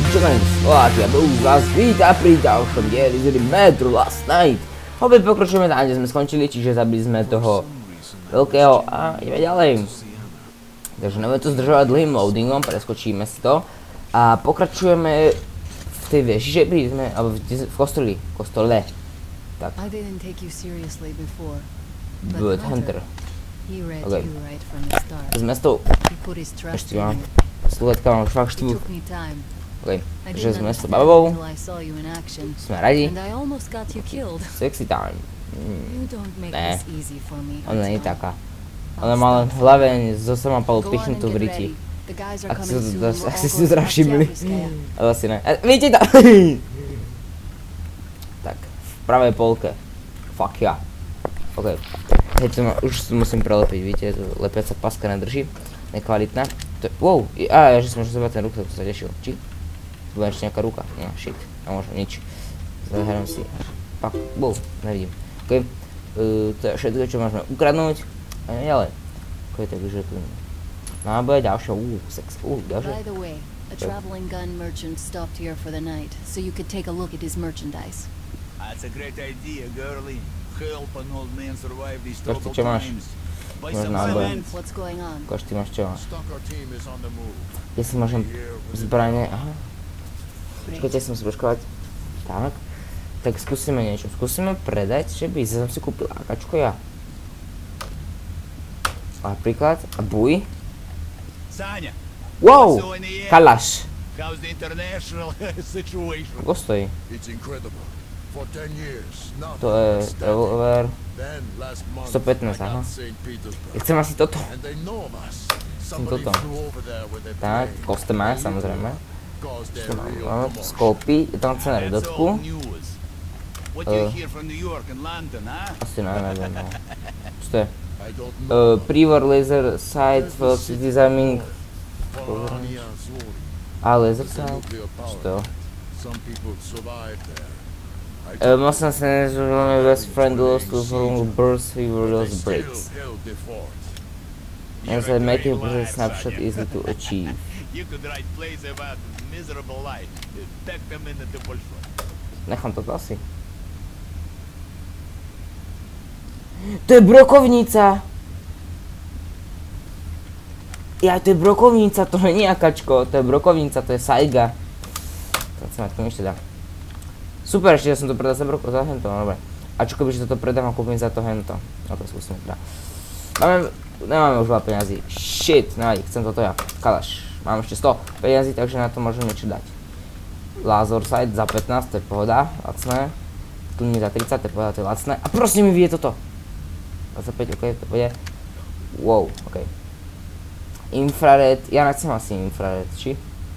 Slovákia, už vás víta pri ďalšom dieli z Metro Last Night. Opäť pokračujeme tam, kde sme skončili, čiže zabili sme toho veľkého a ideme ďalej. Takže nebudeme to zdržovať dlhým loadingom, preskočíme si to a pokračujeme v tej veži, že sme, alebo v kostole. Tak. Good Hunter. Ok. Sme s tou... Ešte mám. Sluhetka mám už fakt štvu. Ok, že sme s tou babou. Sme radi. Sexy time. Ne. Ona nie je taká. Ona má len v hlave zo samopalu pichnutú v riti. Ak si to teda všimli. Ale asi ne. Vidíte to? Tak, v pravej polke. Fuck ja. Ok. Hej, už musím prelepiť, vidíte, lepiaca paska nedrží. Nekvalitná. Wow, ja že som môžem zobrať ten ruksak, to sa tešil. Či? Tu bude ešte nejaká ruka. No, shit. A možno nič. Zahrám si. Pak, wow, nevidím. Ok. To je všetko, čo môžeme ukradnúť. A ideme ďalej. Ok, takže tu... Náboje, ďalšie, sex, ďalšie. By the way, a traveling gun merchant stopped here for the night, so you could take a look at his merchandise. That's a great idea, girlie. Help an old man survive these Košty, troubled čo máš? times. Buy Máš some náboje. cement. What's going on? Koš, ty máš čo? Stalker team is on the move. Ja si môžem zbranie, aha. Počkajte, som si počkovať. Tak. Tak skúsime niečo. Skúsime predať, že by som si kúpil AKčko ja. Napríklad, a buj. Sanya, Wow! Kalaš. how's the international situation? Koľko stojí? It's incredible. For 10 years, nothing To je but static. revolver. Then last month, 115, I aha. got St. Petersburg. Ja chcem asi toto. And they know of us. Somebody toto. flew over there with a Tak, plane. koste má, samozrejme. Caused Čo their mám? real Máme commotion. skopy, je tam cena That's redotku. old news. What do you hear from New York and London, huh? Asi neviem, no. Čo to je? I don't know. Pre-war laser sight for designing. For Ania Zuri, A laser the sight? nuclear Čo power to? plant. Some people survived there. Muscle sensors only best friend lost to long bursts we were They lost still breaks. held the fort. And so making a snapshot easy to achieve. You could write plays about miserable life. Pack them in the Bolshoi. Nechám to asi. To je brokovnica! Ja, to je brokovnica, to nie je akačko, to je brokovnica, to je Saiga. Tak sa ma to ešte dá. Super, ešte ja som to predal za hento, no dobre. A čo keby, že toto predám a kúpim za to hento? No to skúsim teda. Nemáme už veľa peňazí. Shit, nevadí, chcem toto ja. Kalaš. Mám ešte 100 peňazí, takže na to môžem niečo dať. Laser sight za 15, to je pohoda, lacné. Kliny za 30, to je pohoda, to je lacné. A prosím mi vie toto. 25, ok, to bude. Wow, ok. Infrared, ja nechcem asi infrared, či?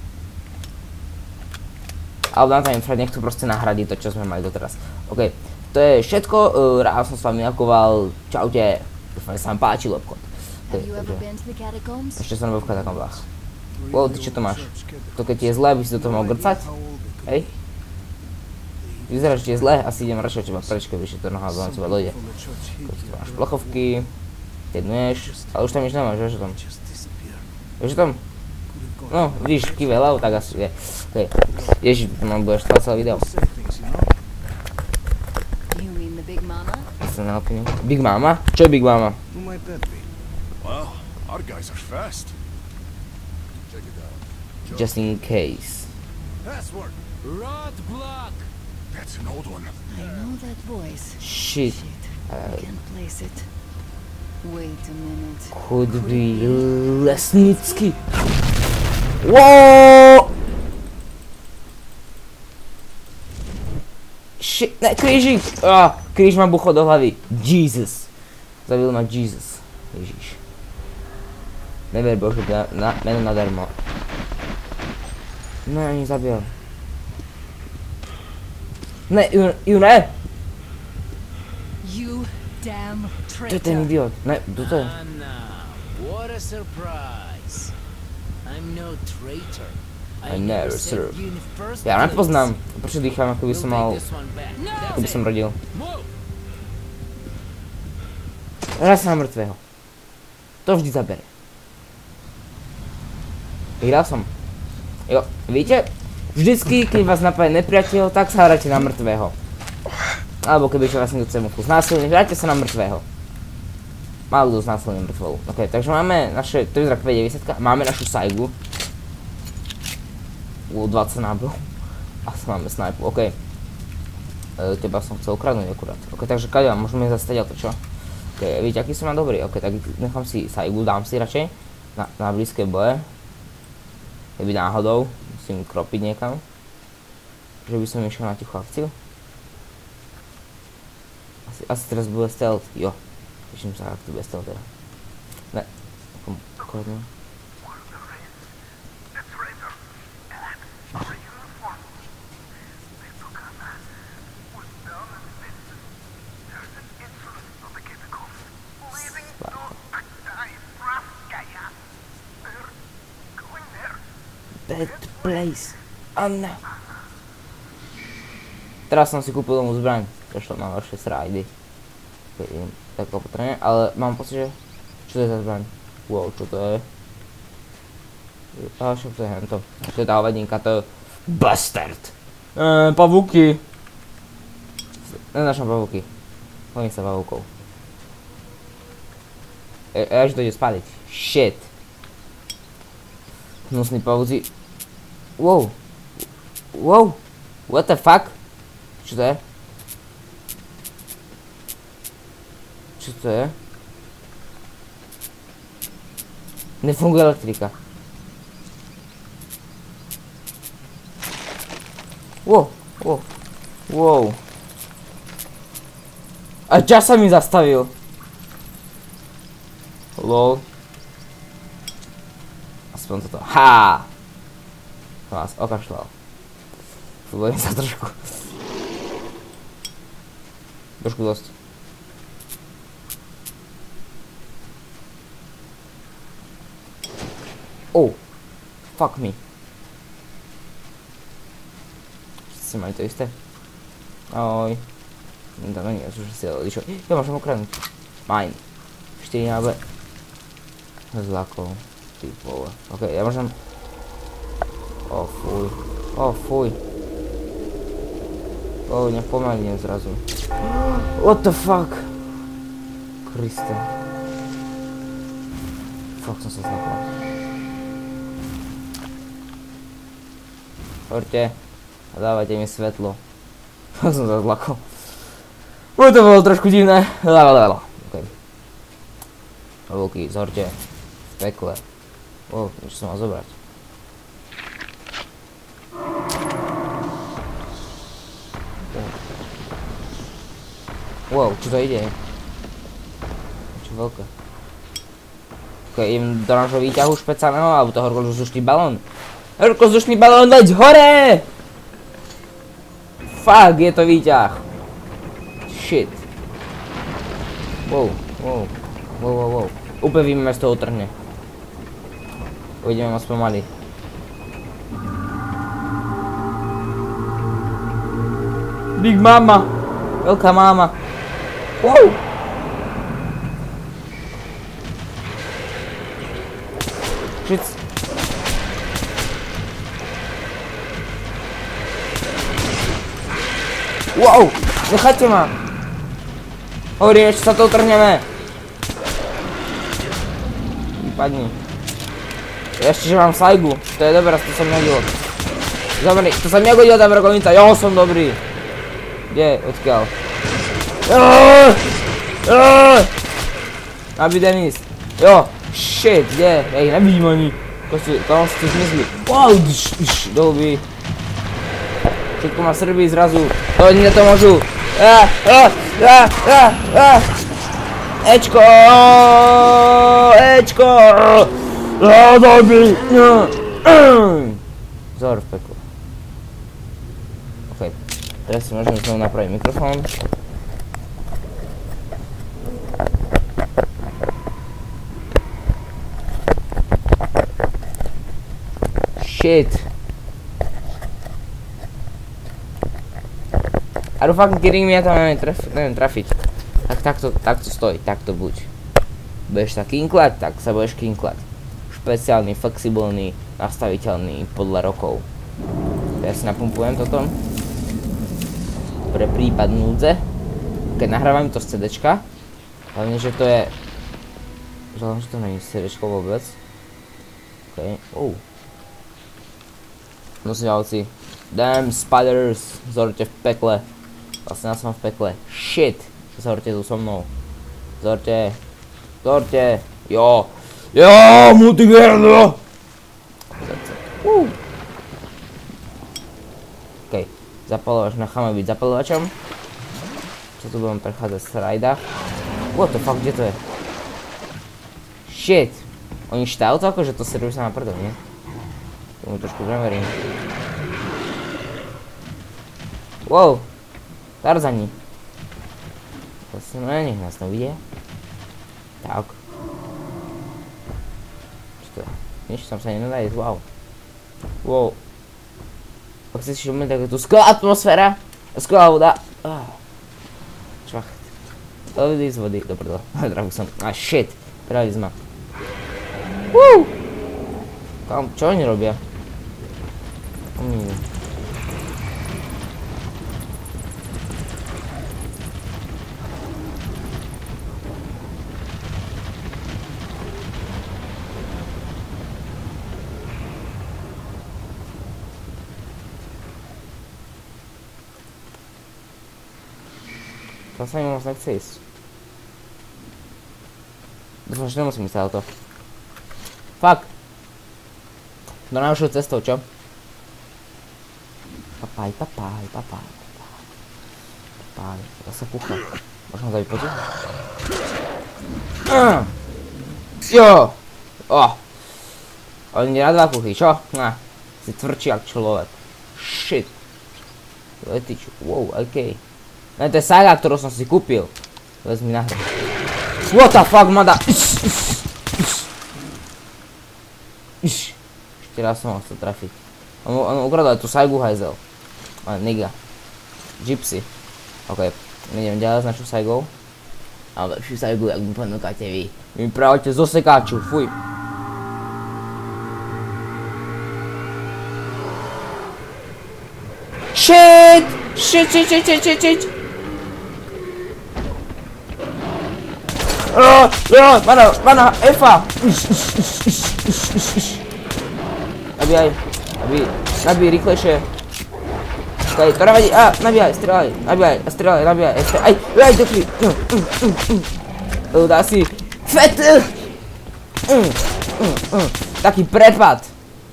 Ale na ten infrared nech to proste nahradí to, čo sme mali doteraz. Ok, to je všetko, rád som s vami ďakoval, čaute. Dúfam, že sa vám páčil obchod. Have you ever been to the catacombs? Ešte som nebol v katakombách. Wow, ty čo to máš? To keď ti je zlé, by si do toho mohol grcať? Hej? Vyzerá, že ti je zlé, asi idem radšej od teba preč, keby to noha do teba dojde. Tu máš plachovky, jednuješ, ale už tam nič nemáš, vieš o tom? Vieš o tom? No, vidíš, kýve hlavu, tak asi je. Okay. Ježiš, mám budeš stále celé video. You mean the Big Mama? Som neopinil. Big Mama? Čo je Big Mama? Who might that be? Well, our guys are fast. Check it out. Just in case. Password. Roadblock! That's an old one. I know that voice. Shit. Shit, I can't place it. Wait a minute. Could be Lesnický. Wow! Shit, ne, krížik! Kríž ma bucho do hlavy. Jesus. Zabil ma Jesus. Ježiš. Never Bože, meno nadarmo. No, ani zabil. Ne, ju ne! You damn To je ten traitor. idiot. Ne, kto to je? Anna, what a surprise. I'm no traitor. I never served. you in the first Ja place. nepoznám. Prečo dýcham, ako by We'll som take mal... this one back. Ako by som rodil. Move! Raz na mŕtvého. To vždy zabere. Vyhral som. Jo, vidíte? Vždycky, keď vás napadne nepriateľ, tak sa hráte na mŕtvého. Alebo keby vás niekto chce muchu znásilniť, hráte sa na mŕtvého. Málo kto znásilní mŕtvolu. Ok, takže máme naše, to vyzerá P90, máme našu Saigu. 20 nábojov. Asi máme snajpu, ok. Teba som chcel ukradnúť akurát. Ok, takže kaďa, môžeme zastať to, čo? Ok, vidíte, aký som mám dobrý. Ok, tak nechám si Saigu, dám si radšej na blízke boje. Keby náhodou, musím kropiť niekam. Že by som išiel na tichú akciu. Asi teraz bude stealth, jo. Teším sa, ak to bude stealth teda. Ne, akkuratne. That place. Oh no. Teraz som si kúpil domov zbraň. Prešlo mám vaše srajdy. Tak opatrne, ale mám pocit, že... Čo to je za zbraň? Wow, čo to je? A však to je hento. To je tá hovadinka, to je... Bastard! Pavúky! Nenašam pavúky. Bojím sa pavúkov. Až to ide spáliť. Shit. Hnusný pavúci. Wow. Wow. What the fuck? Čo to je? Čo to je? Nefunguje elektrika. Wow. Wow. Wow. A čas sa mi zastavil. Lol. Aspoň toto. Ha! Vás okašľal. Bojím sa trošku. Trošku dosť. Oh. Fuck me. Všetci mali to isté. Ahoj. To není, už si odišiel. Ja môžem ukradnúť. Mine. 4 nábe. Zlakov. Ty vole. Ok, ja môžem... O fuj. O fuj. O, nepomalím zrazu. What the fuck? Kriste. Fuck, som sa zlakol. Hoďte. A dávajte mi svetlo. Fuck, som sa zlakol. To bolo trošku divné. Ok. Vlky, zhorte. V pekle. O, niečo som mal zobrať. Wow, čo to ide? Čo veľké. Ok, idem do nášho výťahu špeciálneho, alebo to horkozdušný balón. Horkozdušný balón, leď hore! Fuck, je to výťah. Shit. Wow, wow, wow, wow, wow. Úplne víme, z toho utrhne. Uvidíme moc pomaly. Big mama. Veľká mama. Wow! Shit. Wow! Nechajte ma! Hovorí, ešte sa to utrhneme. Vypadni. Ešte, že mám Saigu. To je dobré, to sa mi hodilo. Dobrý, to sa mi hodilo tá brokovnica. Jo, som dobrý. Kde? Odkiaľ? Aby Denis. Jo, shit, kde? Ja ich nevidím ani. To si zmysli. Wow, dolby. Všetko ma srbí zrazu. To oni to môžu. Ečko. Ečko. Dolby. Zor v pekle. Ok, teraz si môžeme znovu napraviť mikrofón. Shit. Are you fucking kidding me? Ja tam neviem trafiť. Takto stoj, takto buď. Budeš sa kinklať, tak sa budeš kinklať. Špeciálny, flexibilný, nastaviteľný podľa rokov. Ja si napumpujem toto. Pre prípad núdze. Keď nahrávam to z CDčka. Hlavne, že to je... Hlavne, že to není CDčko vôbec. Okej, Nosňavci. Damn spiders. Zorte v pekle. Vlastne ja som v pekle. Shit. Zorte tu so mnou. Zorte. Jo. Multiverno. Okej. Zapalovač, necháme byť zapalovačom. Čo tu budem prechádzať z rajda. What the fuck, kde to je? Shit. Oni štajú to ako, že to serví sa na prdol, nie? Tomu trošku neverím. Wow. Tarzani. Vlastne, no nech nás nevidie. Tak. Čo to je? Nič tam sa nenadá ísť, wow. Wow. Ak si všimli, tak je tu skvelá atmosféra. Skvelá voda. Švacht. Vyjdi z vody, do prdela. Drahu som. Shit. Prali sme. Woo! Kam, čo oni robia? To sa mi moc nechce ísť. Dúfam, že nemusím ísť auto. Fuck! Do najlepšou cestou, čo? Papaj. To sa púcha. Môžem ho zabiť počuť? Jo! Ale nie rád dva kuchy, čo? Si tvrdší jak človek. Shit. Letiču, wow, okej. No to je saga, ktorú som si kúpil. Vezmi na hru. What the fuck, mada? Ešte raz som ho chcel trafiť. On ukradol aj tú sajgu hajzel. Nigga. Gypsy. Ok, idem ďalej s našou sajgou. Ale lepšiu sajgu, jak mi ponúkate vy. Vy mi právate zo sekáču, fuj. Shit! Mana, Efa! Nabíj, rýchlejšie. Okej, to nevadí, nabíjaj, strieľaj, aj, dokli. Dá si, fet! Taký prepad.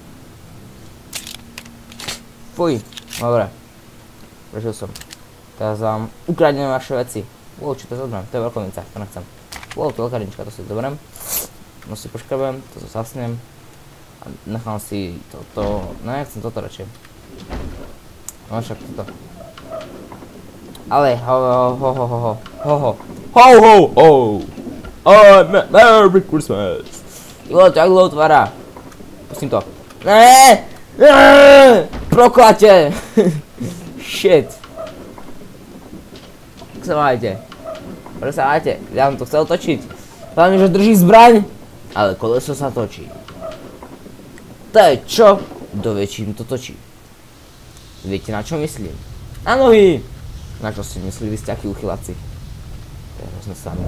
Fuj, dobre. Prežil som. Teraz vám ukradnem vaše veci. Wow, čo to zobrám? To je veľkovinca, to nechcem. Wow, to je lekárnička, to si zoberiem. No si poškrabem, to zasnem. A nechám si toto, no nechcem toto radšej. No však toto. Ale ho. Merry Christmas. Jo, tak dlho otvára. Pustím to. Proklate. Shit. Tak sa máte. Ja som to chcel točiť. Hlavne, že drží zbraň, ale koleso sa točí. To je čo? Do väčším to točí. Viete, na čo myslím? Na nohy! Na čo si mysleli, ste akí uchyláci? Teraz sme sami.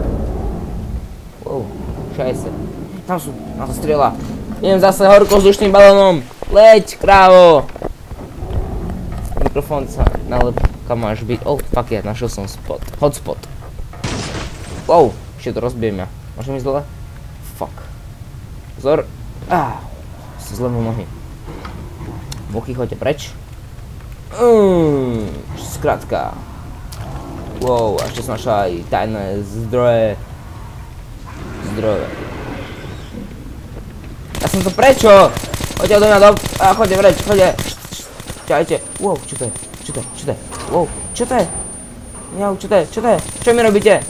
Wow, šajse. Tam sú, na to strieľa. Idem zase horkozdušným balónom. Leď, krávo! Mikrofón sa nalep, kam máš byť. Oh, fuck yeah, našiel som spot. Hotspot. Wow, ešte to rozbijem ja. Môžem ísť dole? Fuck. Pozor. Si zlomil nohy. Muchy, choďte preč. Skrátka. Wow, a ešte som našla aj tajné zdroje. Ja som to prečo? Choďte odo mňa choďte preč, choďte. Čajte. Wow, čo to je? Wow, čo to je? Jau, čo to je? Čo mi robíte?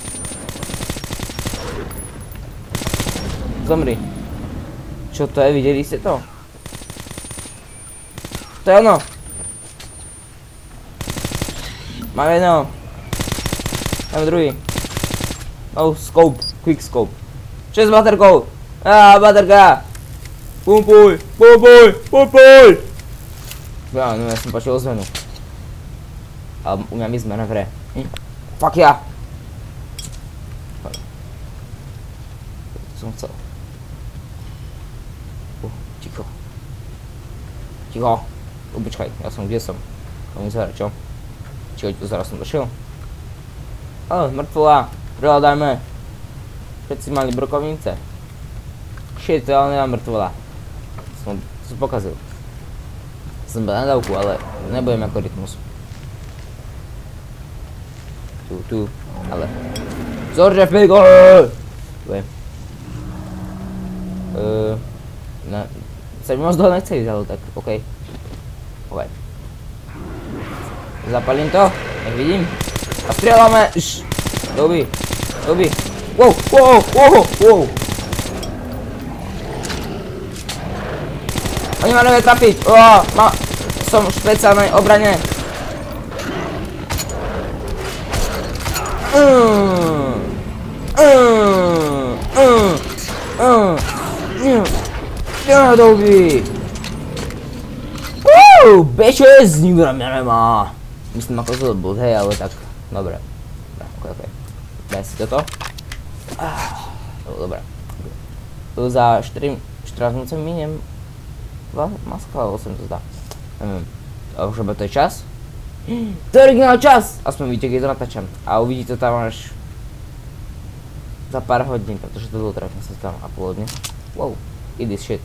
Zomri. Čo to je? Videli ste to? To je ono. Mám jedno. Mám druhý. Oh, scope. Quick scope. Čo je s baterkou? Baterka. Pumpuj. Ja, no ja som počul ozvenu. Ale u mňa my sme na hre. Fuck ja! Som chcel. Ticho. Ticho. Počkaj, ja som, kde som? To mi zahra, čo? Čiže tu zaraz som došiel. Mŕtvola. Prehľadajme. Všetci mali brokovnice. Shit, ale nemám mŕtvola. Som pokazil. Som bol na dávku, ale nebudem ako rytmus. Tu, ale... Zorže, Figo! Sa mi moc dlho nechce ísť, ale tak, okej. Okej. Zapalím to, nech vidím. A strieľame! Doby. Wow. Oni ma nevie trafiť. Som v špeciálnej obrane. Doby. Bitches, nikto na mňa nemá. Myslím ako zlobud, hej, ale tak, dobre. Okej. Daj si toto. Dobre. Tu za 14 minút sa miniem. Maska, alebo som to zdá. Už to je čas? To je originál čas! Aspoň vidíte, keď to natáčam. A uvidíte to tam až za pár hodín, pretože to dlho trafím sa tam a pôvodne. Wow, it is shit.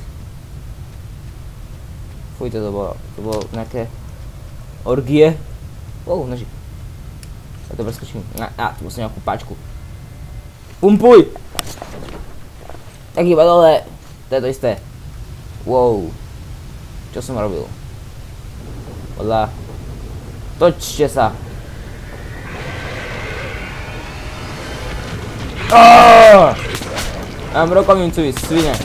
Fuj, to bolo nejaké orgie. Wow, nožík. Ja to preskočím. Tu musím nejakú páčku. Pumpuj! Tak iba dole. To je to isté. Wow. Čo som robil? Podľa... Točte sa. Mám brokovnicu, vy svine.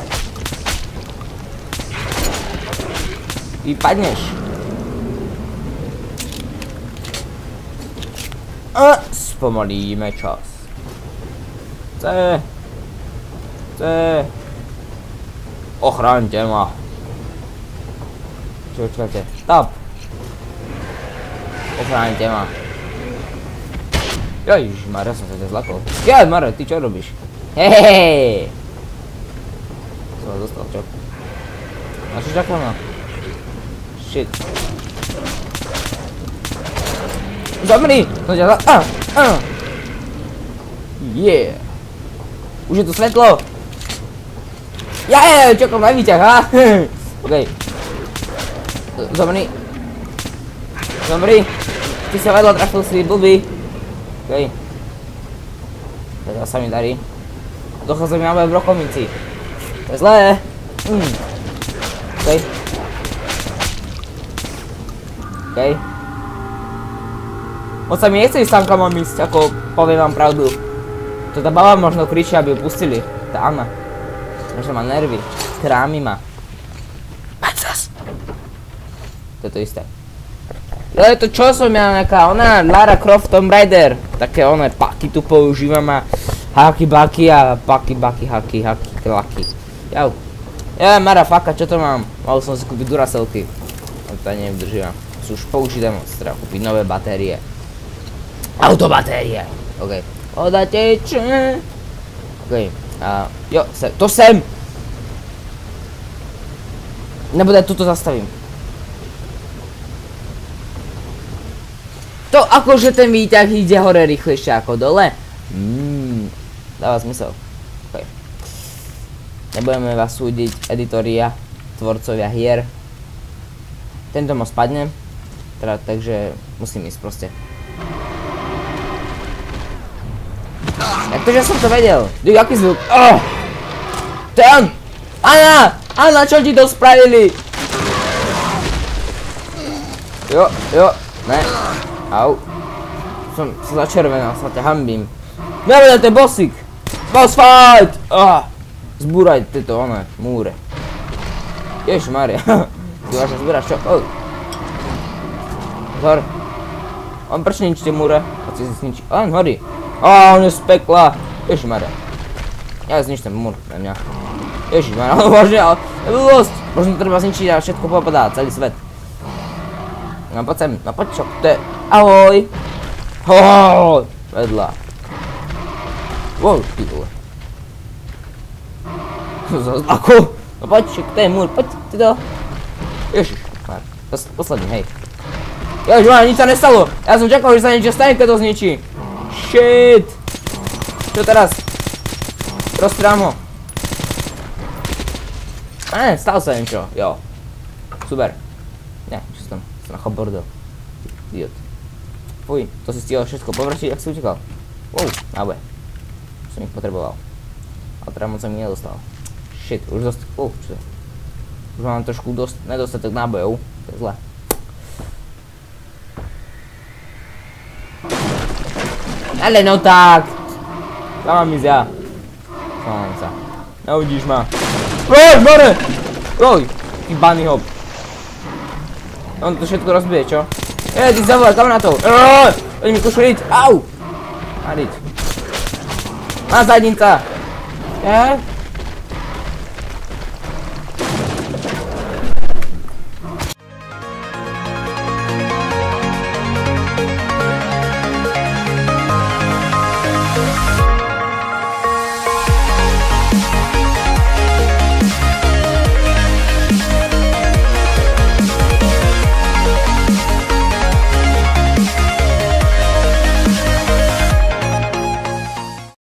Vypadneš. Spomalíme čas. C. Ochraňte ma. Čo čakajte? Stop. Ochraňte ma. Ježišmarja, som sa ťa zlakol. Mare, ty čo robíš? Hehehe. Som ho dostal, čo? A čo čakal ma? Shit. Zamri! Som ťa Yeah. Už je tu svetlo. Čakal na výťah, ha? Okej. Zomri. Ty sa vedľa trafil si blbý. Okej. Teda sa mi darí. Dochádza mi na moje brokovnici. To je zlé. Okej. Moc sa mi nechce ísť tam, kam mám ísť, ako poviem vám pravdu. To tá baba možno kričí, aby ju pustili. Tá Anna. Možno má nervy. Trámi ma. To je to isté. Ale to čo som ja nejaká, ona Lara Croft Tomb Raider. Také one paky tu používam a haky baky a paky baky haky klaky. Jau. Mara faka, čo to mám? Mal som si kúpiť Duracelky. A to nevydržívam. Sú už použité moc, treba kúpiť nové batérie. Autobatérie. Okej. Voda teče. Okej. To sem. Nebude, tuto zastavím. To akože ten výťah ide hore rýchlejšie ako dole? Dáva zmysel. Okay. Nebudeme vás súdiť, editoria, tvorcovia hier. Tento most spadne. Takže musím ísť proste. Jak to, že som to vedel? Aký zvuk? To je on! Anna, čo ti to spravili? Jo, ne. Au. Som začervenal, sa ťa hambím. Nevedel, to je bossík. Boss fight! Zbúraj tieto múre. Ježišmarja. Ty vážne zbúraš čo? Zhor. On prečo ničíte múre? A si zničí. On horí. On je z pekla. Ježišmarja. Ja zničím múr na mňa. Ježišmarja, vážne, ale blbosť. Možno treba zničiť a všetko popadá, celý svet. No poď sem, no poď čo, to je... Ahoj! Ahoj! Vedľa. Wow, ty vole. Ako? No poď, to je múr, poď, ty to. Ježiš, posledný, hej. Ježiš, nič sa nestalo. Ja som čakal, že sa niečo stane, keď to zničí. Shit. Čo teraz? Roztrám ho. Stalo sa niečo, jo. Super. Ne, čo som nachal bordel. Idiot. Fuj, to si stihol všetko površiť, ak si utekal. Wow, náboje. Som ich potreboval. Ale teda moc sa mi nedostal. Shit, už čo to? Už mám trošku nedostatok nábojov. To je zle. Ale no tak! Kam mám ísť ja? Sám sa. Neuvidíš ma. Oj, more! Oj, taký bunny hop. On to všetko rozbije, čo? Ty zavolaj kamarátov! Oni mi kušujú, au! Mariť. Má zadnica!